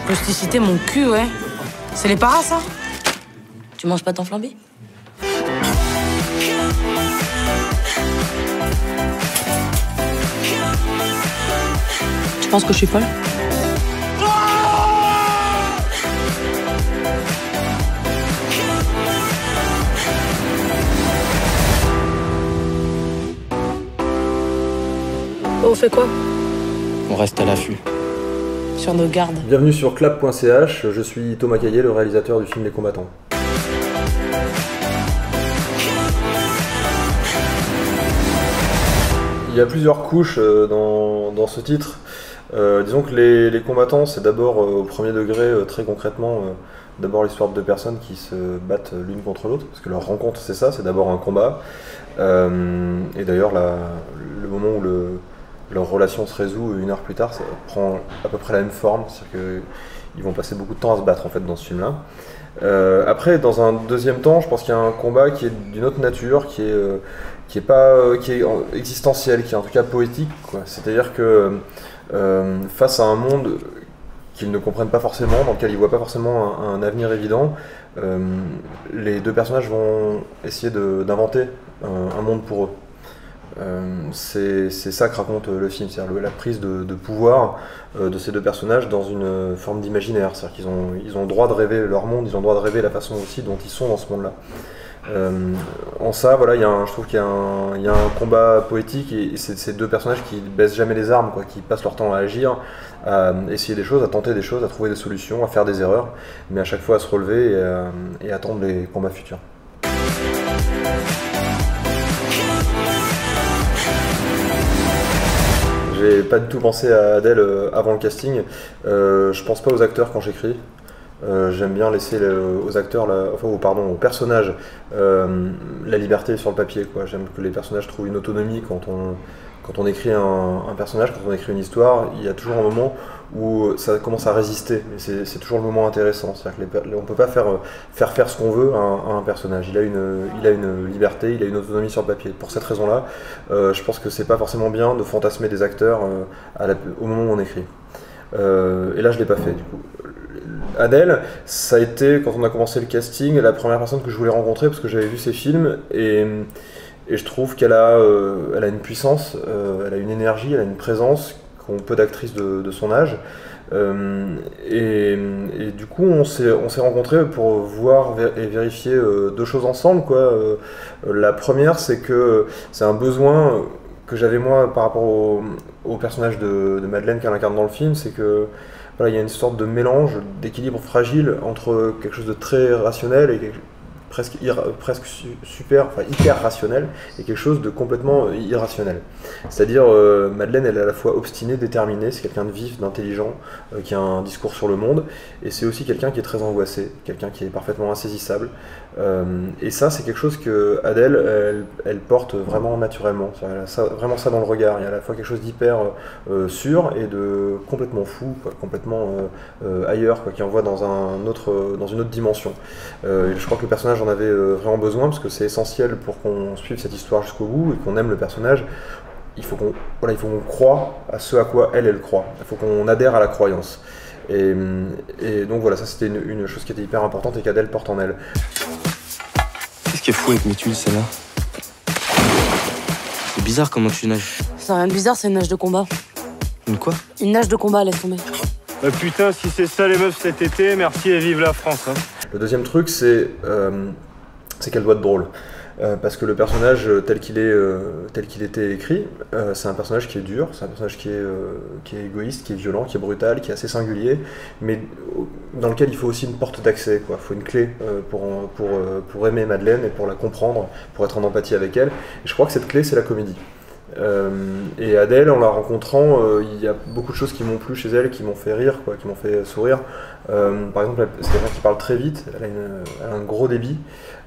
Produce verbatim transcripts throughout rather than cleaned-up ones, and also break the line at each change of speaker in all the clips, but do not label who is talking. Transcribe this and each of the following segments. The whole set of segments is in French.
Rusticité, mon cul, ouais. C'est les paras, ça? Tu manges pas ton flambé? Tu penses que je suis folle? On fait quoi?
On reste à l'affût.
Sur nos gardes.
Bienvenue sur clap point c h, je suis Thomas Caillet, le réalisateur du film Les Combattants. Il y a plusieurs couches dans, dans ce titre. Euh, disons que les, les combattants, c'est d'abord euh, au premier degré, euh, très concrètement, euh, d'abord l'histoire de deux personnes qui se battent l'une contre l'autre, parce que leur rencontre c'est ça, c'est d'abord un combat. Euh, et d'ailleurs, le moment où le, leur relation se résout une heure plus tard, ça prend à peu près la même forme, c'est-à-dire qu'ils vont passer beaucoup de temps à se battre en fait dans ce film-là. Euh, après, dans un deuxième temps, je pense qu'il y a un combat qui est d'une autre nature, qui est, euh, qui est pas, euh, qui est existentiel, qui est en tout cas poétique, quoi. C'est-à-dire que euh, face à un monde qu'ils ne comprennent pas forcément, dans lequel ils ne voient pas forcément un, un avenir évident, euh, les deux personnages vont essayer d'inventer un, un monde pour eux. Euh, c'est ça que raconte le film, c'est-à-dire la prise de, de pouvoir euh, de ces deux personnages dans une forme d'imaginaire, c'est-à-dire qu'ils ont, ils ont le droit de rêver leur monde, ils ont le droit de rêver la façon aussi dont ils sont dans ce monde-là. Euh, en ça, voilà, y a un, je trouve qu'il y, y a un combat poétique et, et c'est ces deux personnages qui baissent jamais les armes, quoi, qui passent leur temps à agir, à essayer des choses, à tenter des choses, à trouver des solutions, à faire des erreurs, mais à chaque fois à se relever et à, et à attendre les combats futurs. J'ai pas du tout pensé à Adèle avant le casting. Euh, je pense pas aux acteurs quand j'écris. Euh, J'aime bien laisser le, aux acteurs, la, enfin, pardon, aux personnages, euh, la liberté sur le papier, quoi. J'aime que les personnages trouvent une autonomie quand on, quand on écrit un, un personnage, quand on écrit une histoire. Il y a toujours un moment où ça commence à résister. Et c'est toujours le moment intéressant. C'est-à-dire qu'on ne peut pas faire, faire faire ce qu'on veut à un, à un personnage. Il a, une, il a une liberté, il a une autonomie sur le papier. Pour cette raison-là, euh, je pense que c'est pas forcément bien de fantasmer des acteurs euh, à la, au moment où on écrit. Euh, et là, je l'ai pas fait, du coup. Adèle, ça a été, quand on a commencé le casting, la première personne que je voulais rencontrer parce que j'avais vu ses films et, et je trouve qu'elle a, euh, elle a une puissance, euh, elle a une énergie, elle a une présence qu'ont peu d'actrices de, de son âge. Euh, et, et du coup, on s'est rencontrés pour voir et vérifier euh, deux choses ensemble, quoi. Euh, la première, c'est que c'est un besoin que j'avais moi par rapport au, au personnage de, de Madeleine qu'elle incarne dans le film, c'est que voilà, il y a une sorte de mélange, d'équilibre fragile entre quelque chose de très rationnel et quelque, presque, presque super, enfin hyper rationnel et quelque chose de complètement irrationnel. C'est-à-dire, euh, Madeleine, elle est à la fois obstinée, déterminée, c'est quelqu'un de vif, d'intelligent, euh, qui a un discours sur le monde, et c'est aussi quelqu'un qui est très angoissé, quelqu'un qui est parfaitement insaisissable. Euh, et ça, c'est quelque chose que Adèle, elle, elle porte vraiment naturellement. Elle a ça, vraiment ça dans le regard. Il y a à la fois quelque chose d'hyper euh, sûr et de complètement fou, quoi, complètement euh, euh, ailleurs, quoi, qui envoie dans, un autre, dans une autre dimension. Euh, et je crois que le personnage en avait euh, vraiment besoin parce que c'est essentiel pour qu'on suive cette histoire jusqu'au bout et qu'on aime le personnage. Il faut qu'on voilà, il faut qu'on croie à ce à quoi elle, elle croit. Il faut qu'on adhère à la croyance. Et, et donc voilà, ça c'était une, une chose qui était hyper importante et qu'Adèle porte en elle.
Qu'est-ce qui est fou avec mes tuiles, celle-là? C'est bizarre comment tu nages.
C'est rien de bizarre, c'est une nage de combat.
Une quoi?
Une nage de combat, laisse tomber.
Bah putain, si c'est ça les meufs cet été, merci et vive la France. Hein.
Le deuxième truc, c'est euh, qu'elle doit être drôle. Euh, parce que le personnage tel qu'il est, euh, tel qu'il était écrit, euh, c'est un personnage qui est dur, c'est un personnage qui est, euh, qui est égoïste, qui est violent, qui est brutal, qui est assez singulier, mais dans lequel il faut aussi une porte d'accès, quoi. Il faut une clé euh, pour, pour, euh, pour aimer Madeleine et pour la comprendre, pour être en empathie avec elle. Et je crois que cette clé, c'est la comédie. Euh, et Adèle, en la rencontrant, euh, il y a beaucoup de choses qui m'ont plu chez elle, qui m'ont fait rire, quoi, qui m'ont fait sourire. Euh, par exemple, c'est quelqu'un qui parle très vite, elle a, une, elle a un gros débit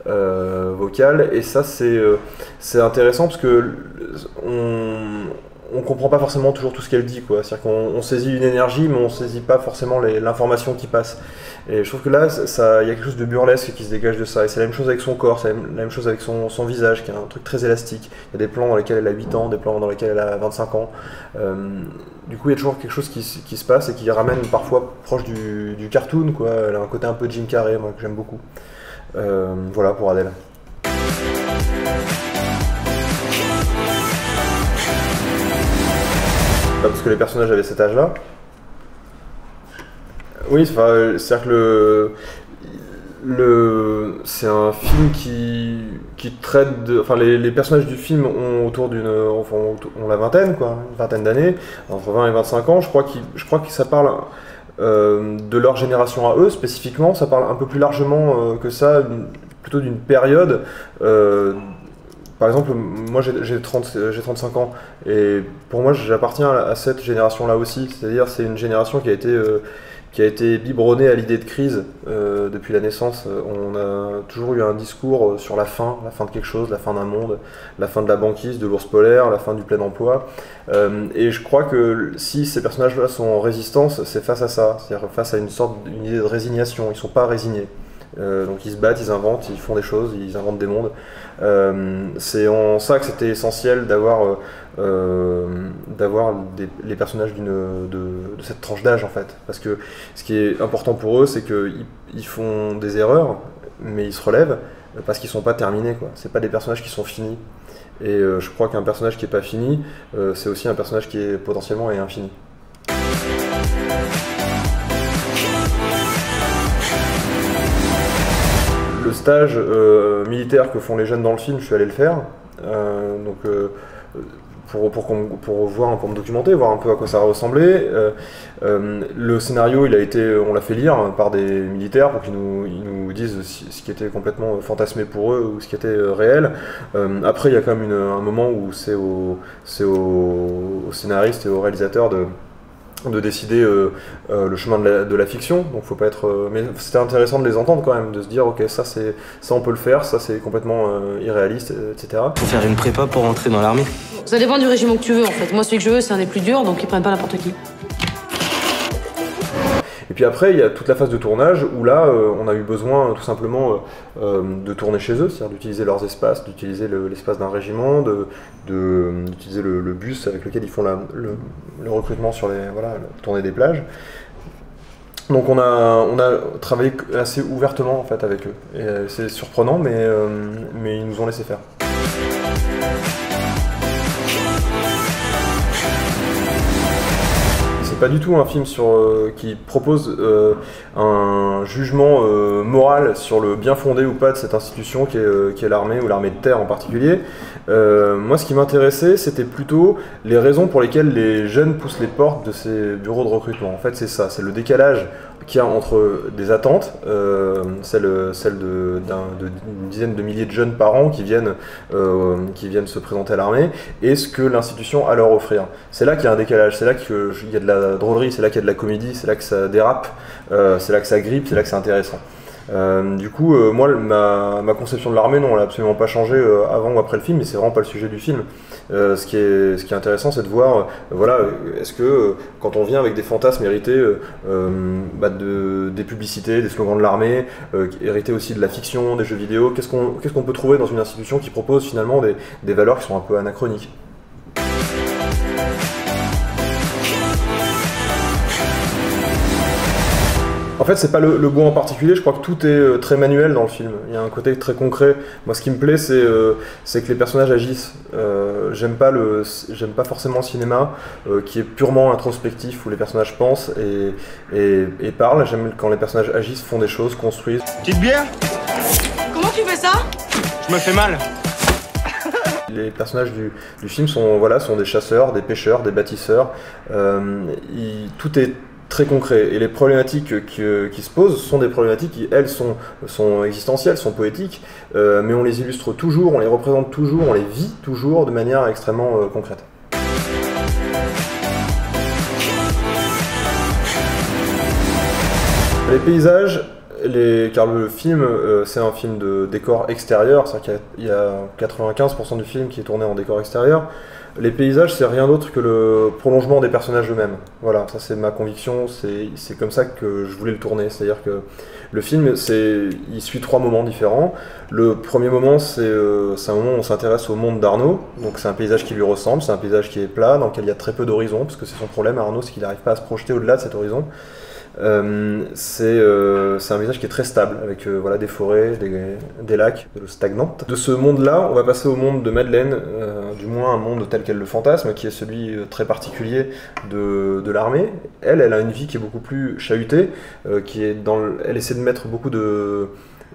euh, vocal, et ça c'est euh, c'est intéressant parce que on, on comprend pas forcément toujours tout ce qu'elle dit, quoi. C'est-à-dire qu'on on saisit une énergie, mais on saisit pas forcément l'information qui passe. Et je trouve que là, ça, il y a quelque chose de burlesque qui se dégage de ça. Et c'est la même chose avec son corps, c'est la même chose avec son, son visage, qui est un truc très élastique. Il y a des plans dans lesquels elle a huit ans, des plans dans lesquels elle a vingt-cinq ans. Euh, du coup, il y a toujours quelque chose qui, qui se passe et qui ramène parfois proche du, du cartoon, quoi. Elle a un côté un peu Jim Carrey, moi, que j'aime beaucoup. Euh, voilà pour Adèle. Parce que les personnages avaient cet âge-là. Oui, c'est-à-dire que le, le, c'est un film qui, qui traite de... Enfin, les, les personnages du film ont autour d'une... Enfin, ont la vingtaine, quoi, une vingtaine d'années, entre vingt et vingt-cinq ans. Je crois, qu'il, je crois que ça parle euh, de leur génération à eux, spécifiquement. Ça parle un peu plus largement euh, que ça, plutôt d'une période... Euh, Par exemple, moi j'ai trente-cinq ans et pour moi j'appartiens à cette génération-là aussi, c'est-à-dire c'est une génération qui a été, euh, qui a été biberonnée à l'idée de crise euh, depuis la naissance. On a toujours eu un discours sur la fin, la fin de quelque chose, la fin d'un monde, la fin de la banquise, de l'ours polaire, la fin du plein emploi. Euh, et je crois que si ces personnages-là sont en résistance, c'est face à ça, c'est-à-dire face à une sorte d'une idée de résignation, ils ne sont pas résignés. Euh, donc ils se battent, ils inventent, ils font des choses, ils inventent des mondes. Euh, c'est en ça que c'était essentiel d'avoir euh, d'avoir les personnages d'une de, de cette tranche d'âge en fait. Parce que ce qui est important pour eux, c'est qu'ils ils font des erreurs, mais ils se relèvent parce qu'ils sont pas terminés, quoi. C'est pas des personnages qui sont finis. Et euh, je crois qu'un personnage qui est pas fini, euh, c'est aussi un personnage qui est potentiellement est infini. Le stage euh, militaire que font les jeunes dans le film, je suis allé le faire, euh, donc, euh, pour, pour, pour voir, pour me documenter, voir un peu à quoi ça ressemblait. Euh, euh, le scénario, il a été, on l'a fait lire par des militaires pour qu'ils nous, ils nous disent ce qui était complètement fantasmé pour eux ou ce qui était réel. Euh, après, il y a quand même une, un moment où c'est au, c'est au, au scénariste et au réalisateur de de décider euh, euh, le chemin de la, de la fiction, donc faut pas être... Euh, mais c'était intéressant de les entendre quand même, de se dire ok ça c'est ça on peut le faire, ça c'est complètement euh, irréaliste, et cetera.
Faut faire une prépa pour entrer dans l'armée.
Ça dépend du régiment que tu veux en fait. Moi celui que je veux c'est un des plus durs, donc ils prennent pas n'importe qui.
Et puis après, il y a toute la phase de tournage où là, euh, on a eu besoin euh, tout simplement euh, de tourner chez eux, c'est-à-dire d'utiliser leurs espaces, d'utiliser l'espace d'un régiment, d'utiliser de, de, le, le bus avec lequel ils font la, le, le recrutement sur les voilà, la tournée des plages. Donc on a, on a travaillé assez ouvertement en fait avec eux. Et c'est surprenant, mais, euh, mais ils nous ont laissé faire. Pas du tout un film sur, euh, qui propose euh, un jugement euh, moral sur le bien fondé ou pas de cette institution qui est, euh, qui est l'armée ou l'armée de terre en particulier. Euh, moi ce qui m'intéressait c'était plutôt les raisons pour lesquelles les jeunes poussent les portes de ces bureaux de recrutement. En fait c'est ça, c'est le décalage qu'il y a entre des attentes, euh, celle, celle de, d'une dizaine de milliers de jeunes par an qui viennent, euh, qui viennent se présenter à l'armée, et ce que l'institution a à leur offrir. C'est là qu'il y a un décalage, c'est là qu'il y a de la drôlerie, c'est là qu'il y a de la comédie, c'est là que ça dérape, euh, c'est là que ça grippe, c'est là que c'est intéressant. Euh, du coup, euh, moi, ma, ma conception de l'armée, non, elle n'a absolument pas changé euh, avant ou après le film, mais c'est vraiment pas le sujet du film. Euh, ce, qui est, ce qui est intéressant, c'est de voir, euh, voilà, est-ce que euh, quand on vient avec des fantasmes hérités euh, euh, bah de, des publicités, des slogans de l'armée, euh, hérités aussi de la fiction, des jeux vidéo, qu'est-ce qu'on qu'est-ce qu'on peut trouver dans une institution qui propose finalement des, des valeurs qui sont un peu anachroniques? En fait, c'est pas le, le goût en particulier, je crois que tout est euh, très manuel dans le film. Il y a un côté très concret. Moi, ce qui me plaît, c'est euh, que les personnages agissent. Euh, j'aime pas, le, j'aime pas forcément le cinéma euh, qui est purement introspectif, où les personnages pensent et, et, et parlent. J'aime quand les personnages agissent, font des choses, construisent.
Petite bière?
Comment tu fais ça?
Je me fais mal.
Les personnages du, du film sont, voilà, sont des chasseurs, des pêcheurs, des bâtisseurs. Euh, ils, tout est très concret. Et les problématiques qui, qui se posent sont des problématiques qui, elles, sont, sont existentielles, sont poétiques, euh, mais on les illustre toujours, on les représente toujours, on les vit toujours de manière extrêmement euh, concrète. Les paysages, les, car le film, euh, c'est un film de décor extérieur, c'est-à-dire qu'il y a, il y a quatre-vingt-quinze pour cent du film qui est tourné en décor extérieur. Les paysages, c'est rien d'autre que le prolongement des personnages eux-mêmes. Voilà, ça c'est ma conviction, c'est comme ça que je voulais le tourner. C'est-à-dire que le film, il suit trois moments différents. Le premier moment, c'est euh, un moment où on s'intéresse au monde d'Arnaud. Donc c'est un paysage qui lui ressemble, c'est un paysage qui est plat, dans lequel il y a très peu d'horizon, parce que c'est son problème, Arnaud, c'est qu'il n'arrive pas à se projeter au-delà de cet horizon. Euh, c'est euh, un paysage qui est très stable, avec euh, voilà, des forêts, des, des lacs, de l'eau stagnante. De ce monde-là, on va passer au monde de Madeleine, euh, du moins un monde tel qu'elle le fantasme, qui est celui euh, très particulier de, de l'armée. Elle, elle a une vie qui est beaucoup plus chahutée, euh, qui est dans le, elle essaie de mettre beaucoup de...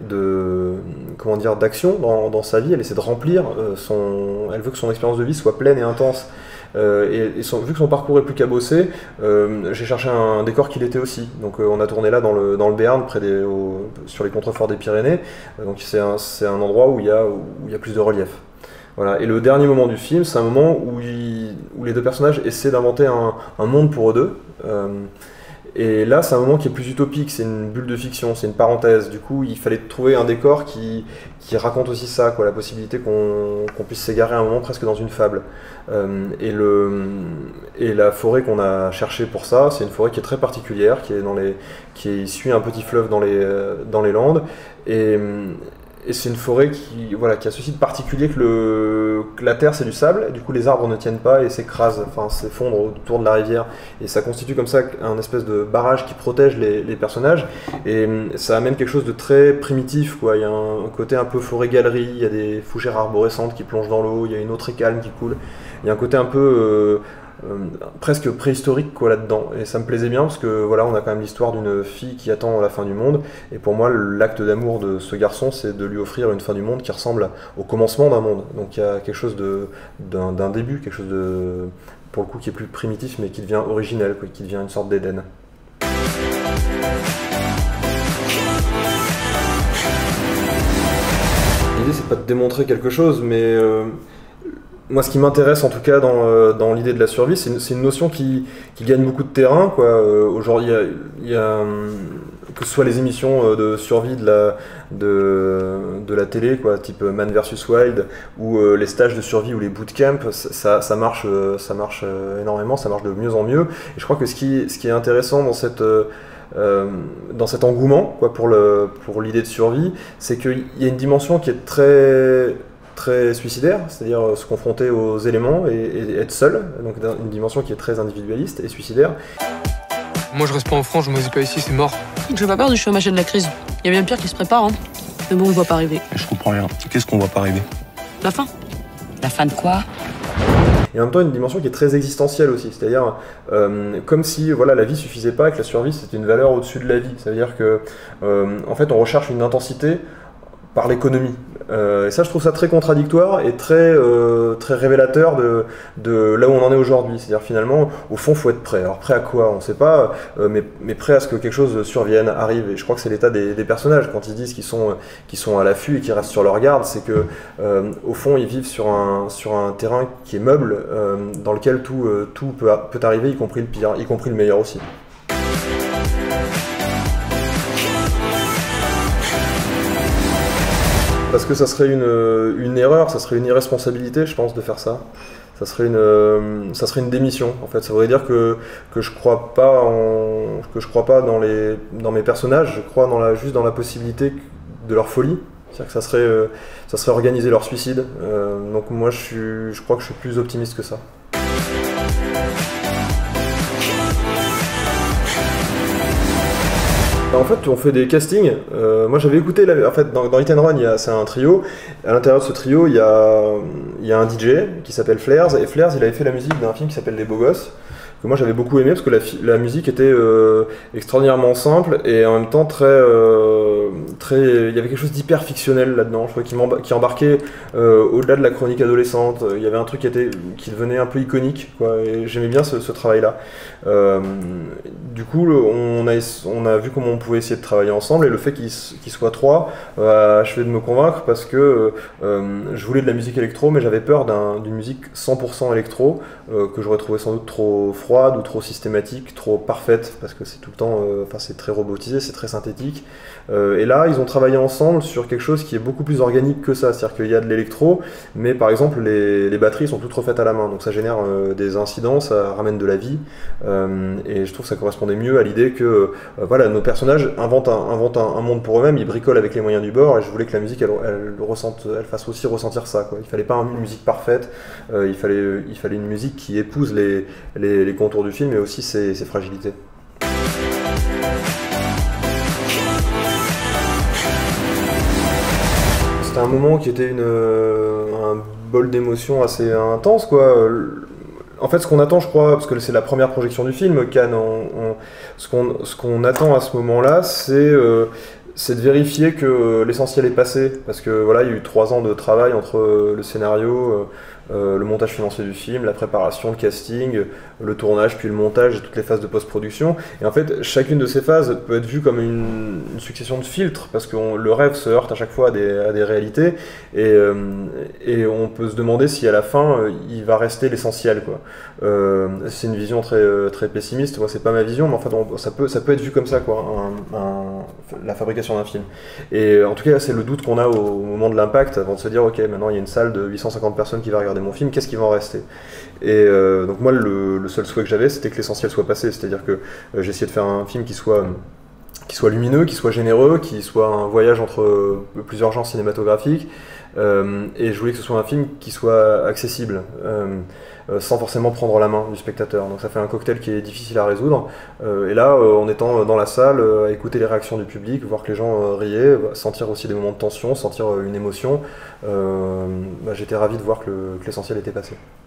de comment dire d'action dans, dans sa vie, elle essaie de remplir euh, son, elle veut que son expérience de vie soit pleine et intense. Euh, et, et son, vu que son parcours est plus cabossé, euh, j'ai cherché un, un décor qui l'était aussi. Donc euh, on a tourné là dans le, dans le Béarn, près des, au, sur les contreforts des Pyrénées. Euh, donc c'est un, un endroit où il y a, où il y a plus de relief. Voilà. Et le dernier moment du film, c'est un moment où, il, où les deux personnages essaient d'inventer un, un monde pour eux deux. Euh, Et là, c'est un moment qui est plus utopique, c'est une bulle de fiction, c'est une parenthèse. Du coup, il fallait trouver un décor qui, qui raconte aussi ça, quoi, la possibilité qu'on qu'on puisse s'égarer à un moment presque dans une fable. Euh, et, le, et la forêt qu'on a cherchée pour ça, c'est une forêt qui est très particulière, qui, est dans les, qui suit un petit fleuve dans les, dans les Landes. Et, Et c'est une forêt qui, voilà, qui a ceci de particulier que, le, que la terre c'est du sable, et du coup les arbres ne tiennent pas et s'écrasent, enfin s'effondrent autour de la rivière. Et ça constitue comme ça un espèce de barrage qui protège les, les personnages. Et ça amène quelque chose de très primitif, quoi. Il y a un côté un peu forêt-galerie, il y a des fougères arborescentes qui plongent dans l'eau, il y a une eau très calme qui coule. Il y a un côté un peu... Euh, Euh, presque préhistorique quoi là-dedans, et ça me plaisait bien parce que voilà, on a quand même l'histoire d'une fille qui attend la fin du monde, et pour moi l'acte d'amour de ce garçon c'est de lui offrir une fin du monde qui ressemble au commencement d'un monde. Donc il y a quelque chose de d'un d'un début, quelque chose de pour le coup qui est plus primitif mais qui devient originel, quoi, qui devient une sorte d'Éden. L'idée c'est pas de démontrer quelque chose, mais euh, moi, ce qui m'intéresse en tout cas dans, euh, dans l'idée de la survie, c'est une, une notion qui, qui gagne beaucoup de terrain, quoi. Euh, Aujourd'hui, il y a, y a que ce soit les émissions de survie de la, de, de la télé, quoi, type Man versus Wild, ou euh, les stages de survie ou les bootcamps, ça, ça, marche, ça marche énormément, ça marche de mieux en mieux. Et je crois que ce qui, ce qui est intéressant dans cette... Euh, dans cet engouement, quoi, pour le, pour l'idée de survie, c'est qu'il y a une dimension qui est très... très suicidaire, c'est-à-dire se confronter aux éléments et, et être seul, donc une dimension qui est très individualiste et suicidaire.
Moi je reste pas en France, je me dis pas ici, c'est mort.
J'ai pas peur du chômage et de la crise. Il y a bien pire qui se prépare, hein. Mais bon, on ne voit pas arriver.
Je comprends rien. Qu'est-ce qu'on voit pas arriver?
La fin. La fin de quoi?
Et en même temps une dimension qui est très existentielle aussi, c'est-à-dire euh, comme si voilà, la vie suffisait pas et que la survie c'était une valeur au-dessus de la vie. C'est-à-dire que euh, en fait on recherche une intensité par l'économie. Euh, et ça, je trouve ça très contradictoire et très, euh, très révélateur de, de là où on en est aujourd'hui. C'est-à-dire finalement, au fond, il faut être prêt. Alors prêt à quoi? On ne sait pas, euh, mais, mais prêt à ce que quelque chose survienne, arrive. Et je crois que c'est l'état des, des personnages. Quand ils disent qu'ils sont, qu'ils sont à l'affût et qu'ils restent sur leur garde, c'est que euh, au fond, ils vivent sur un, sur un terrain qui est meuble, euh, dans lequel tout, euh, tout peut, peut arriver, y compris le pire, y compris le meilleur aussi. Parce que ça serait une, une erreur, ça serait une irresponsabilité, je pense, de faire ça. Ça serait une, ça serait une démission, en fait. Ça voudrait dire que, que je crois pas en, que je crois pas dans les, dans mes personnages. Je crois dans la, juste dans la possibilité de leur folie. C'est-à-dire que ça serait, euh, ça serait organiser leur suicide. Euh, donc moi, je suis, je crois que je suis plus optimiste que ça. En fait, on fait des castings. Euh, moi, j'avais écouté, la, en fait, dans, dans Hit and Run, c'est un trio. À l'intérieur de ce trio, il y a, il y a un D J qui s'appelle Flares. Et Flares, il avait fait la musique d'un film qui s'appelle Les Beaux Gosses, que moi j'avais beaucoup aimé parce que la, la musique était euh, extraordinairement simple et en même temps très, euh, très, il y avait quelque chose d'hyper fictionnel là-dedans. Je crois qu'il qui embarquait euh, au-delà de la chronique adolescente. Il y avait un truc qui était, qui devenait un peu iconique, quoi. Et j'aimais bien ce, ce travail-là. Euh, du coup, le, on, a, on a vu comment on pouvait essayer de travailler ensemble et le fait qu'ils qu'ils soient trois euh, a achevé de me convaincre parce que euh, je voulais de la musique électro, mais j'avais peur d'une musique cent pour cent électro euh, que j'aurais trouvé sans doute trop froide ou trop systématique, trop parfaite, parce que c'est tout le temps, euh, enfin c'est très robotisé, c'est très synthétique. Euh, et là, ils ont travaillé ensemble sur quelque chose qui est beaucoup plus organique que ça, c'est-à-dire qu'il y a de l'électro, mais par exemple les, les batteries sont toutes refaites à la main, donc ça génère euh, des incidents, ça ramène de la vie, euh, et je trouve que ça correspondait mieux à l'idée que euh, voilà, nos personnages inventent, un, inventent un, un monde pour eux-mêmes, ils bricolent avec les moyens du bord, et je voulais que la musique elle, elle, ressente, elle fasse aussi ressentir ça, quoi. Il fallait pas une musique parfaite, euh, il, fallait, il fallait une musique qui épouse les, les, les contours du film et aussi ses, ses fragilités. C'était un moment qui était une, un bol d'émotions assez intense, quoi. En fait, ce qu'on attend, je crois, parce que c'est la première projection du film, Cannes, on, on, ce qu'on ce qu'on attend à ce moment-là, c'est euh, c'est de vérifier que l'essentiel est passé, parce que voilà, il y a eu trois ans de travail entre le scénario, euh, le montage financier du film, la préparation, le casting, le tournage, puis le montage et toutes les phases de post-production. Et en fait, chacune de ces phases peut être vue comme une, une succession de filtres, parce que on, le rêve se heurte à chaque fois à des, à des réalités, et, euh, et on peut se demander si à la fin, il va rester l'essentiel, quoi. Euh, c'est une vision très, très pessimiste, moi c'est pas ma vision, mais en fait, on, ça, peut, ça peut être vu comme ça, quoi, un, un, la fabrication d'un film. Et en tout cas, c'est le doute qu'on a au, au moment de l'impact, avant de se dire, ok, maintenant il y a une salle de huit cent cinquante personnes qui va regarder mon film, qu'est-ce qui va en rester? Et euh, donc moi, le, le seul souhait que j'avais, c'était que l'essentiel soit passé, c'est-à-dire que euh, j'ai essayé de faire un film qui soit, qui soit lumineux, qui soit généreux, qui soit un voyage entre euh, plusieurs genres cinématographiques, euh, et je voulais que ce soit un film qui soit accessible, euh, euh, sans forcément prendre la main du spectateur. Donc ça fait un cocktail qui est difficile à résoudre, euh, et là, euh, en étant dans la salle, euh, à écouter les réactions du public, voir que les gens euh, riaient, sentir aussi des moments de tension, sentir euh, une émotion, euh, bah, j'étais ravi de voir que, le, que l'essentiel était passé.